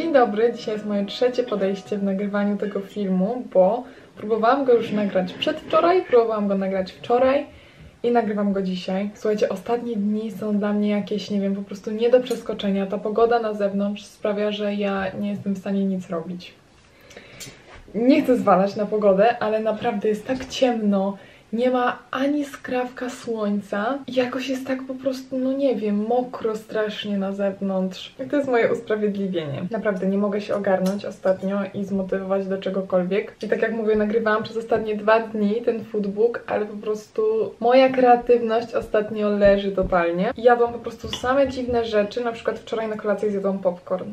Dzień dobry, dzisiaj jest moje trzecie podejście w nagrywaniu tego filmu, bo próbowałam go już nagrać przedwczoraj, próbowałam go nagrać wczoraj i nagrywam go dzisiaj. Słuchajcie, ostatnie dni są dla mnie jakieś, nie wiem, po prostu nie do przeskoczenia. Ta pogoda na zewnątrz sprawia, że ja nie jestem w stanie nic robić. Nie chcę zwalać na pogodę, ale naprawdę jest tak ciemno. Nie ma ani skrawka słońca i jakoś jest tak po prostu, no nie wiem, mokro strasznie na zewnątrz. I to jest moje usprawiedliwienie. Naprawdę nie mogę się ogarnąć ostatnio i zmotywować do czegokolwiek. I tak jak mówię, nagrywałam przez ostatnie 2 dni ten foodbook, ale po prostu moja kreatywność ostatnio leży totalnie. I jadłam po prostu same dziwne rzeczy, na przykład wczoraj na kolację zjadłam popcorn.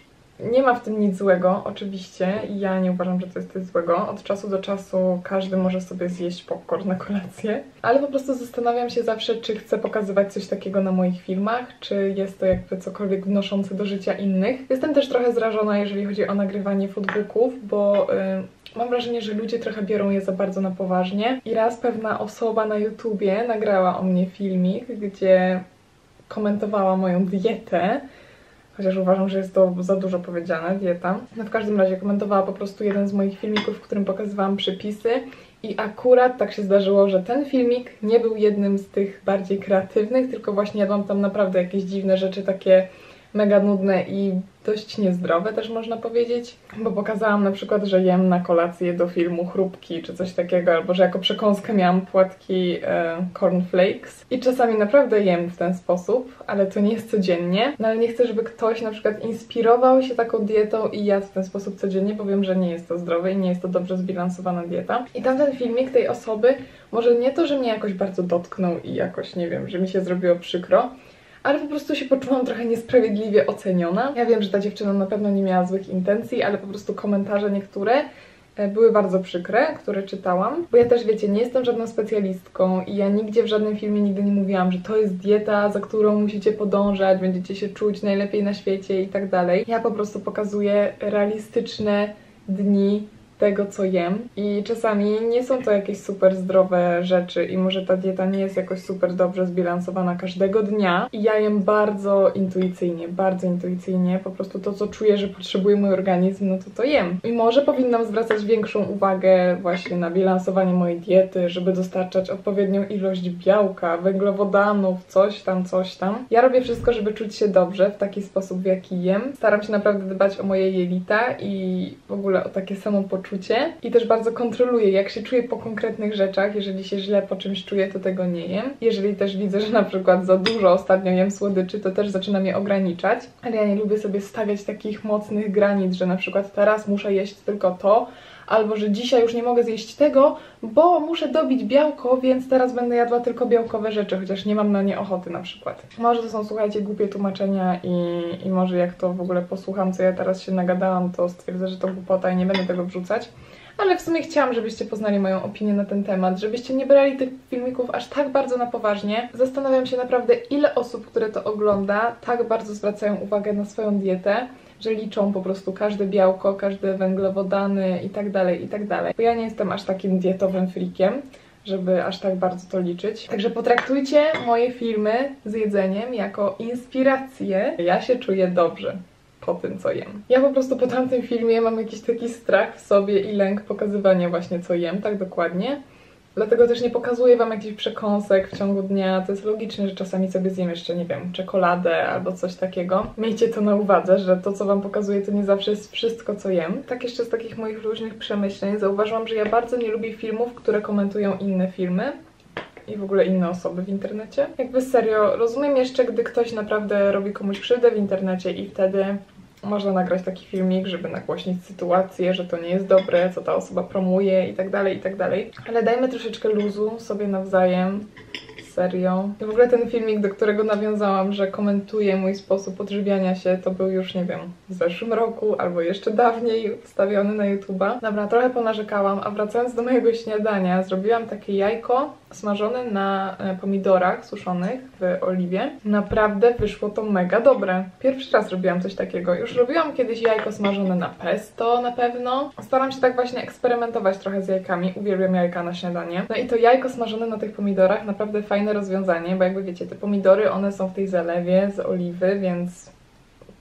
Nie ma w tym nic złego, oczywiście. Ja nie uważam, że to jest coś złego. Od czasu do czasu każdy może sobie zjeść popcorn na kolację. Ale po prostu zastanawiam się zawsze, czy chcę pokazywać coś takiego na moich filmach, czy jest to jakby cokolwiek wnoszące do życia innych. Jestem też trochę zrażona, jeżeli chodzi o nagrywanie foodbooków, bo mam wrażenie, że ludzie trochę biorą je za bardzo na poważnie. I raz pewna osoba na YouTubie nagrała o mnie filmik, gdzie komentowała moją dietę. Chociaż uważam, że jest to za dużo powiedziane, dieta. No w każdym razie komentowała po prostu jeden z moich filmików, w którym pokazywałam przepisy. I akurat tak się zdarzyło, że ten filmik nie był jednym z tych bardziej kreatywnych, tylko właśnie jadłam tam naprawdę jakieś dziwne rzeczy, takie mega nudne i dość niezdrowe też można powiedzieć, bo pokazałam na przykład, że jem na kolację do filmu chrupki czy coś takiego, albo że jako przekąskę miałam płatki cornflakes i czasami naprawdę jem w ten sposób, ale to nie jest codziennie, no ale nie chcę, żeby ktoś na przykład inspirował się taką dietą i jadł w ten sposób codziennie, bo wiem, że nie jest to zdrowe i nie jest to dobrze zbilansowana dieta. I tamten filmik tej osoby może nie to, że mnie jakoś bardzo dotknął i jakoś, nie wiem, że mi się zrobiło przykro, ale po prostu się poczułam trochę niesprawiedliwie oceniona. Ja wiem, że ta dziewczyna na pewno nie miała złych intencji, ale po prostu komentarze niektóre były bardzo przykre, które czytałam. Bo ja też, wiecie, nie jestem żadną specjalistką i ja nigdzie w żadnym filmie nigdy nie mówiłam, że to jest dieta, za którą musicie podążać, będziecie się czuć najlepiej na świecie i tak dalej. Ja po prostu pokazuję realistyczne dni tego, co jem i czasami nie są to jakieś super zdrowe rzeczy i może ta dieta nie jest jakoś super dobrze zbilansowana każdego dnia i ja jem bardzo intuicyjnie, po prostu to, co czuję, że potrzebuje mój organizm, no to jem. I może powinnam zwracać większą uwagę właśnie na bilansowanie mojej diety, żeby dostarczać odpowiednią ilość białka, węglowodanów, coś tam. Ja robię wszystko, żeby czuć się dobrze w taki sposób, w jaki jem. Staram się naprawdę dbać o moje jelita i w ogóle o takie samopoczucie. I też bardzo kontroluję, jak się czuję po konkretnych rzeczach. Jeżeli się źle po czymś czuję, to tego nie jem. Jeżeli też widzę, że na przykład za dużo ostatnio jem słodyczy, to też zaczynam je ograniczać. Ale ja nie lubię sobie stawiać takich mocnych granic, że na przykład teraz muszę jeść tylko to, albo że dzisiaj już nie mogę zjeść tego, bo muszę dobić białko, więc teraz będę jadła tylko białkowe rzeczy, chociaż nie mam na nie ochoty na przykład. Może to są, słuchajcie, głupie tłumaczenia i może jak to w ogóle posłucham, co ja teraz się nagadałam, to stwierdzę, że to głupota i nie będę tego wrzucać. Ale w sumie chciałam, żebyście poznali moją opinię na ten temat, żebyście nie brali tych filmików aż tak bardzo na poważnie. Zastanawiam się naprawdę, ile osób, które to ogląda, tak bardzo zwracają uwagę na swoją dietę, że liczą po prostu każde białko, każde węglowodany i tak dalej, Bo ja nie jestem aż takim dietowym freakiem, żeby aż tak bardzo to liczyć. Także potraktujcie moje filmy z jedzeniem jako inspirację. Ja się czuję dobrze po tym, co jem. Ja po prostu po tamtym filmie mam jakiś taki strach w sobie i lęk pokazywania właśnie, co jem, tak dokładnie. Dlatego też nie pokazuję wam jakichś przekąsek w ciągu dnia. To jest logiczne, że czasami sobie zjem jeszcze, nie wiem, czekoladę albo coś takiego. Miejcie to na uwadze, że to, co wam pokazuję, to nie zawsze jest wszystko, co jem. Tak jeszcze z takich moich różnych przemyśleń zauważyłam, że ja bardzo nie lubię filmów, które komentują inne filmy i w ogóle inne osoby w internecie. Jakby serio, rozumiem jeszcze, gdy ktoś naprawdę robi komuś krzywdę w internecie i wtedy można nagrać taki filmik, żeby nagłośnić sytuację, że to nie jest dobre, co ta osoba promuje i tak dalej. Ale dajmy troszeczkę luzu sobie nawzajem. Serio. I w ogóle ten filmik, do którego nawiązałam, że komentuje mój sposób odżywiania się, to był już, nie wiem, w zeszłym roku albo jeszcze dawniej wstawiony na YouTube'a. Dobra, trochę ponarzekałam, a wracając do mojego śniadania, zrobiłam takie jajko smażone na pomidorach suszonych w oliwie. Naprawdę wyszło to mega dobre. Pierwszy raz robiłam coś takiego. Już robiłam kiedyś jajko smażone na pesto na pewno. Staram się tak właśnie eksperymentować trochę z jajkami. Uwielbiam jajka na śniadanie. No i to jajko smażone na tych pomidorach naprawdę fajne rozwiązanie, bo jakby wiecie, te pomidory, one są w tej zalewie z oliwy, więc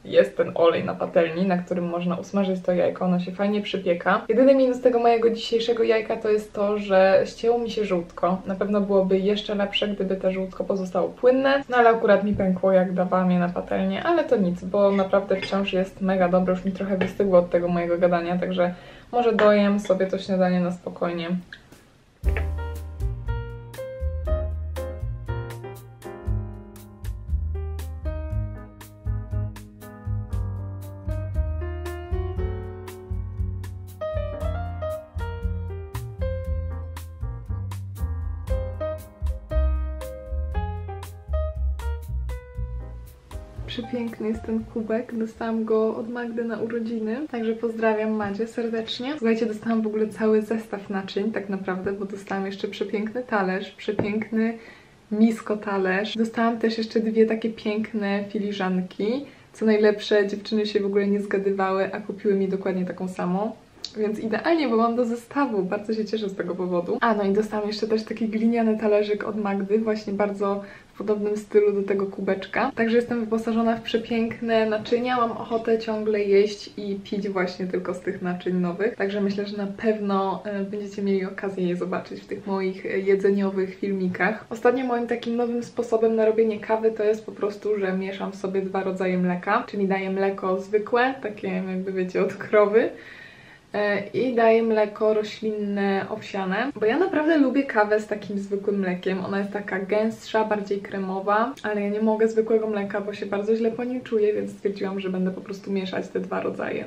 jest ten olej na patelni, na którym można usmażyć to jajko, ono się fajnie przypieka. Jedyny minus tego mojego dzisiejszego jajka to jest to, że ścięło mi się żółtko. Na pewno byłoby jeszcze lepsze, gdyby to żółtko pozostało płynne, no ale akurat mi pękło, jak dawałam je na patelnię, ale to nic, bo naprawdę wciąż jest mega dobre, już mi trochę wystygło od tego mojego gadania, także może dojem sobie to śniadanie na spokojnie. Przepiękny jest ten kubek, dostałam go od Magdy na urodziny, także pozdrawiam Madzie serdecznie. Słuchajcie, dostałam w ogóle cały zestaw naczyń tak naprawdę, bo dostałam jeszcze przepiękny talerz, przepiękny misko-talerz. Dostałam też jeszcze dwie takie piękne filiżanki. Co najlepsze, dziewczyny się w ogóle nie zgadywały, a kupiły mi dokładnie taką samą. Więc idealnie, bo mam do zestawu. Bardzo się cieszę z tego powodu. A no i dostałam jeszcze też taki gliniany talerzyk od Magdy, właśnie bardzo w podobnym stylu do tego kubeczka. Także jestem wyposażona w przepiękne naczynia. Mam ochotę ciągle jeść i pić właśnie tylko z tych naczyń nowych. Także myślę, że na pewno będziecie mieli okazję je zobaczyć w tych moich jedzeniowych filmikach. Ostatnio moim takim nowym sposobem na robienie kawy to jest po prostu, że mieszam sobie dwa rodzaje mleka. Czyli daję mleko zwykłe, takie jakby wiecie od krowy, i daję mleko roślinne, owsiane, bo ja naprawdę lubię kawę z takim zwykłym mlekiem. Ona jest taka gęstsza, bardziej kremowa, ale ja nie mogę zwykłego mleka, bo się bardzo źle po nim czuję, więc stwierdziłam, że będę po prostu mieszać te dwa rodzaje.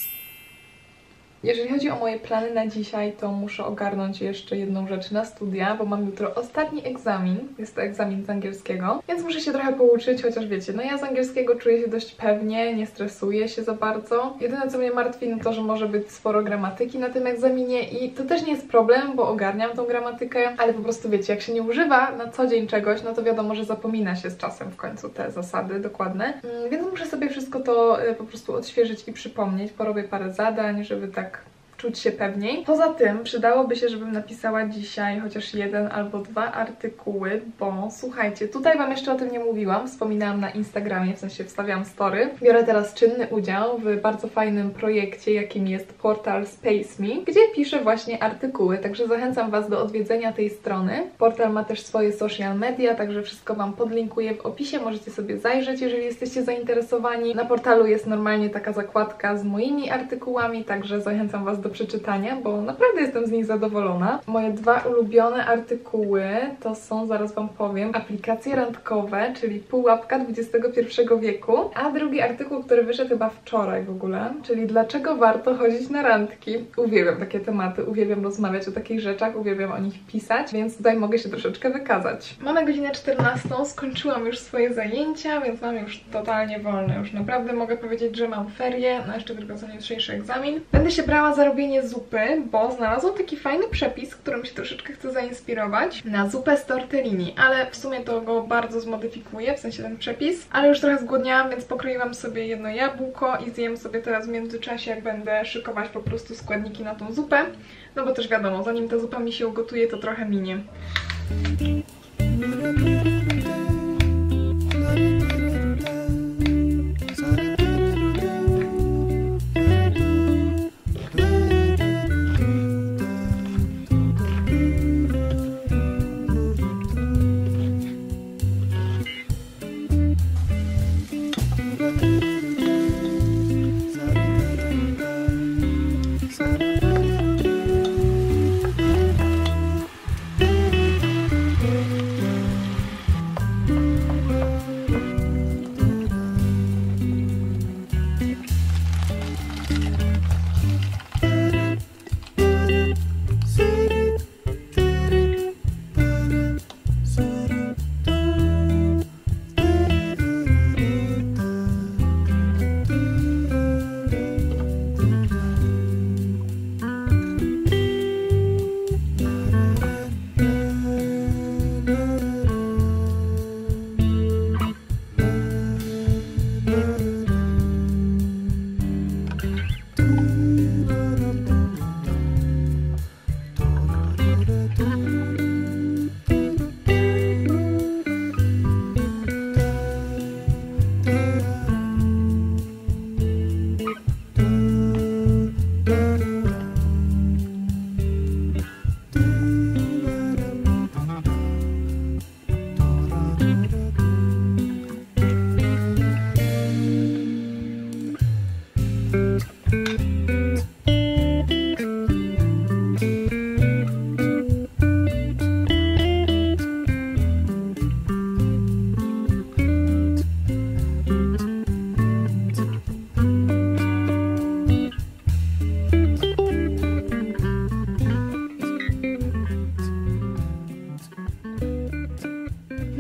Jeżeli chodzi o moje plany na dzisiaj, to muszę ogarnąć jeszcze jedną rzecz na studia, bo mam jutro ostatni egzamin. Jest to egzamin z angielskiego, więc muszę się trochę pouczyć, chociaż wiecie, no ja z angielskiego czuję się dość pewnie, nie stresuję się za bardzo. Jedyne co mnie martwi, no to, że może być sporo gramatyki na tym egzaminie i to też nie jest problem, bo ogarniam tą gramatykę, ale po prostu wiecie, jak się nie używa na co dzień czegoś, no to wiadomo, że zapomina się z czasem w końcu te zasady dokładne. Więc muszę sobie wszystko to po prostu odświeżyć i przypomnieć. Porobię parę zadań, żeby tak czuć się pewniej. Poza tym przydałoby się, żebym napisała dzisiaj chociaż jeden albo dwa artykuły, bo słuchajcie, tutaj Wam jeszcze o tym nie mówiłam, wspominałam na Instagramie, w sensie wstawiałam story. Biorę teraz czynny udział w bardzo fajnym projekcie, jakim jest portal Space Me, gdzie piszę właśnie artykuły, także zachęcam Was do odwiedzenia tej strony. Portal ma też swoje social media, także wszystko Wam podlinkuję w opisie, możecie sobie zajrzeć, jeżeli jesteście zainteresowani. Na portalu jest normalnie taka zakładka z moimi artykułami, także zachęcam Was do przeczytania, bo naprawdę jestem z nich zadowolona. Moje dwa ulubione artykuły to są, zaraz Wam powiem, aplikacje randkowe, czyli pułapka XXI wieku, a drugi artykuł, który wyszedł chyba wczoraj w ogóle, czyli dlaczego warto chodzić na randki. Uwielbiam takie tematy, uwielbiam rozmawiać o takich rzeczach, uwielbiam o nich pisać, więc tutaj mogę się troszeczkę wykazać. Mamy godzinę 14, skończyłam już swoje zajęcia, więc mam już totalnie wolne. Już naprawdę mogę powiedzieć, że mam ferie, no jeszcze tylko co jutrzejszy egzamin. Będę się brała za robienie zupy, bo znalazłam taki fajny przepis, którym się troszeczkę chcę zainspirować na zupę z tortellini, ale w sumie to go bardzo zmodyfikuję, w sensie ten przepis, ale już trochę zgłodniałam, więc pokroiłam sobie jedno jabłko i zjem sobie teraz w międzyczasie, jak będę szykować po prostu składniki na tą zupę, no bo też wiadomo, zanim ta zupa mi się ugotuje, to trochę minie.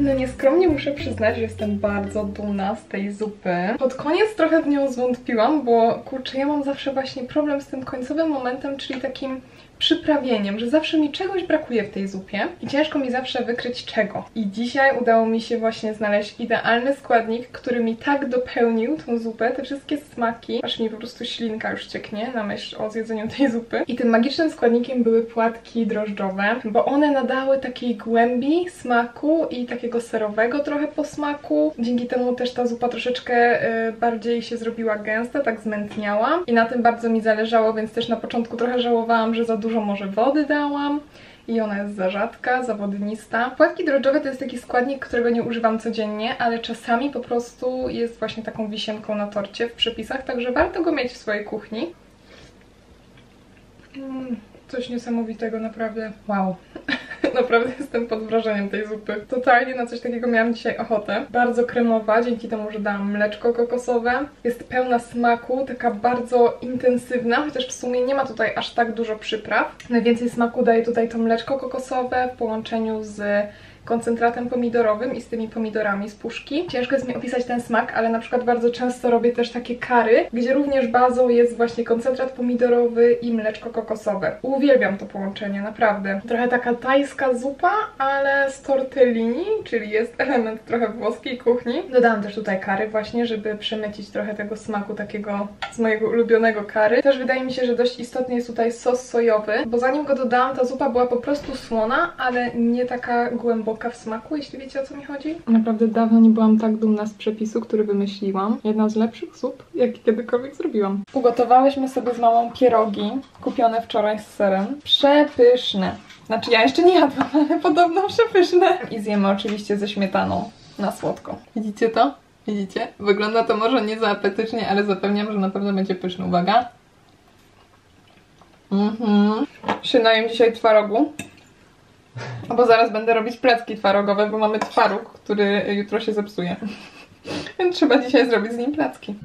No nieskromnie muszę przyznać, że jestem bardzo dumna z tej zupy. Pod koniec trochę w nią zwątpiłam, bo kurczę, ja mam zawsze właśnie problem z tym końcowym momentem, czyli takim przyprawieniem, że zawsze mi czegoś brakuje w tej zupie i ciężko mi zawsze wykryć czego. I dzisiaj udało mi się właśnie znaleźć idealny składnik, który mi tak dopełnił tą zupę, te wszystkie smaki, aż mi po prostu ślinka już cieknie na myśl o zjedzeniu tej zupy. I tym magicznym składnikiem były płatki drożdżowe, bo one nadały takiej głębi smaku i takiego serowego trochę posmaku. Dzięki temu też ta zupa troszeczkę bardziej się zrobiła gęsta, tak zmętniała i na tym bardzo mi zależało, więc też na początku trochę żałowałam, że za dużo może wody dałam i ona jest za rzadka, za wodnista. Płatki drożdżowe to jest taki składnik, którego nie używam codziennie, ale czasami po prostu jest właśnie taką wisienką na torcie w przepisach, także warto go mieć w swojej kuchni. Coś niesamowitego, naprawdę. Wow. Naprawdę jestem pod wrażeniem tej zupy. Totalnie na coś takiego miałam dzisiaj ochotę. Bardzo kremowa, dzięki temu, że dałam mleczko kokosowe. Jest pełna smaku, taka bardzo intensywna, chociaż w sumie nie ma tutaj aż tak dużo przypraw. Najwięcej smaku daje tutaj to mleczko kokosowe w połączeniu z koncentratem pomidorowym i z tymi pomidorami z puszki. Ciężko jest mi opisać ten smak, ale na przykład bardzo często robię też takie curry, gdzie również bazą jest właśnie koncentrat pomidorowy i mleczko kokosowe. Uwielbiam to połączenie, naprawdę. Trochę taka tajska zupa, ale z tortellini, czyli jest element trochę włoskiej kuchni. Dodałam też tutaj curry właśnie, żeby przemycić trochę tego smaku takiego z mojego ulubionego curry. Też wydaje mi się, że dość istotny jest tutaj sos sojowy, bo zanim go dodałam, ta zupa była po prostu słona, ale nie taka głęboka w smaku, jeśli wiecie, o co mi chodzi. Naprawdę dawno nie byłam tak dumna z przepisu, który wymyśliłam. Jedna z lepszych zup, jakie kiedykolwiek zrobiłam. Ugotowałyśmy sobie z mamą pierogi, kupione wczoraj z serem. Przepyszne. Znaczy ja jeszcze nie jadłam, ale podobno przepyszne. I zjemy oczywiście ze śmietaną na słodko. Widzicie to? Widzicie? Wygląda to może nie za apetycznie, ale zapewniam, że na pewno będzie pyszne. Uwaga. Szynaję dzisiaj twarogu. Bo zaraz będę robić placki twarogowe, bo mamy twaróg, który jutro się zepsuje. Więc trzeba dzisiaj zrobić z nim placki.